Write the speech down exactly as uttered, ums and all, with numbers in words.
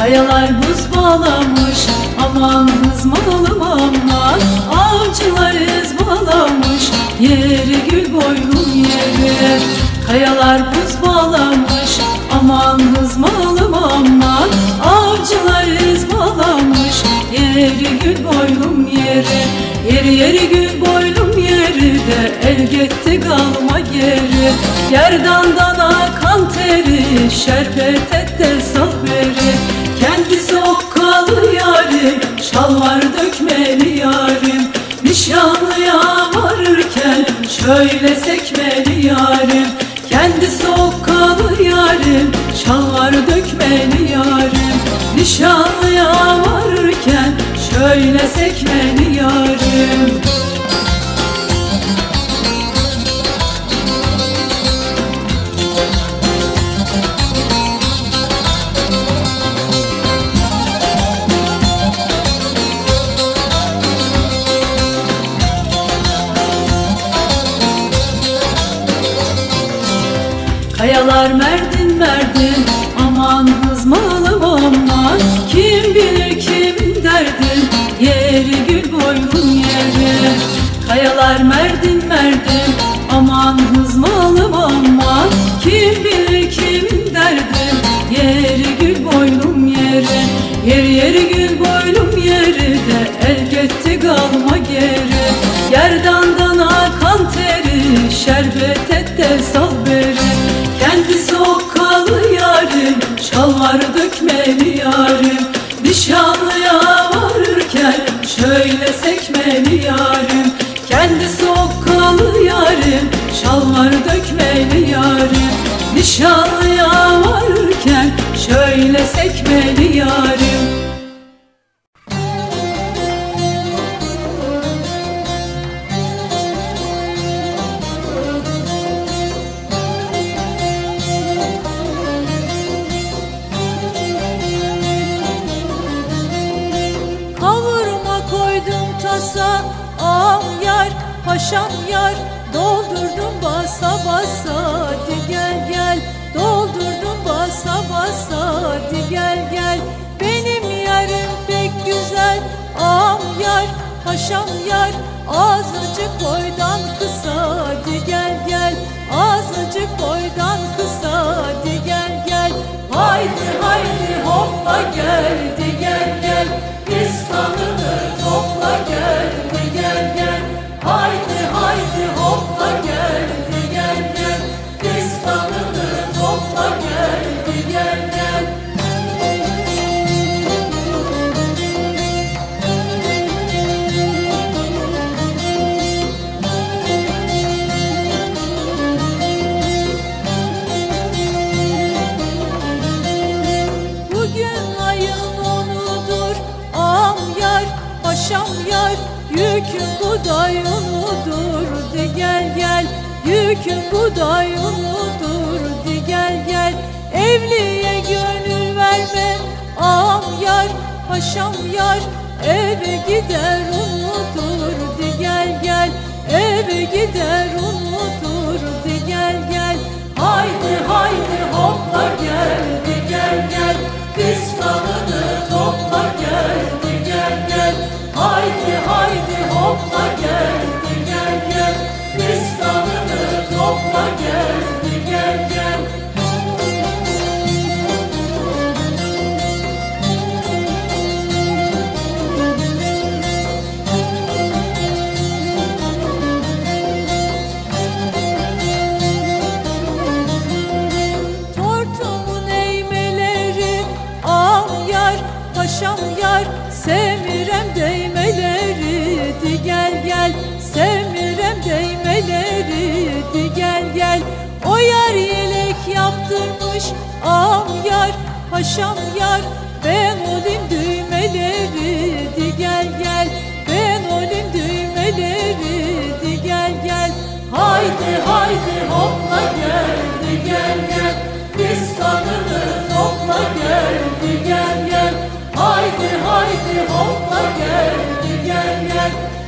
Kayalar buz bağlamış, aman hızmalım aman. Avcılar ızmalamış, yeri gül boylum yeri. Kayalar buz bağlamış, aman hızmalım aman. Avcılar ızmalamış, yeri gül boylum yeri. Yeri yeri gül boylum yeri de el gitti kalma geri. Gerdandan akan teri, şerbet et de sal beri. Kendisi okkalı yarim, şalvar dökmeli yarim. Nişanlıya varırken şöyle sekmeli yarim. Kendisi okkalı yarim, şalvar dökmeli yarim. Nişanlıya varırken şöyle sekmeli yarim. Kayalar merdin merdin, aman hızmalım aman. Kim bilir kimin derdin, yeri gül boylum yeri. Kayalar merdin merdin, aman hızmalım aman. Kim bilir kimin derdin, yeri gül boylum yeri. Yeri yeri gül boylum yeri de el gitti kalma geri. Gerdandan akan teri, şerbet et de sal beri. Kendisi okkalı yarim, şalvar dökmeli yarim. Nişanlıya varırken şöyle sekmeli yarim. Kendisi okkalı yarim, şalvar dökmeli yarim. Nişanlıya varırken şöyle sekmeli yarim. Ağam yar, paşam yar, doldurdum basa basa. Hadi gel gel, doldurdum basa basa. Hadi gel gel, benim yarım pek güzel. Ağam yar, paşam yar, azıcık boydan kısa. Hadi gel gel, azıcık boydan kısa. Hadi gel gel, haydi haydi hopla geldi gel gel. Fistanını topla geldi gel gel. Haydi haydi hopla geldi gel gel. Fistanını topla geldi gel gel. Bugün ayın onudur, ağam yar, paşam yar, yüküm buday unudur. De gel gel, yüküm buday unudur. De gel gel, evliye gönül verme. Ağam yar, paşam yar, eve gider unutur. De gel gel, eve gider unutur. De gel gel, haydi haydi hopla geldi gel gel. Fistanını topla geldi gel gel. Haydi haydi hopla geldi gel gel. Fistanını topla geldi gel gel. Tortumun eğmeleri, ağam yar, paşam yar, semirem değmeleri. Di gel gel, semirem değmeleri. Di gel gel, o yar yelek yaptırmış. Ağam yar, paşam yar, ben olayım düğmeleri. Di gel gel, ben olayım düğmeleri. Di gel gel, haydi haydi hopla geldi gel gel. Fistanını topla geldi gel gel. Haydi haydi hopla geldi gel gel.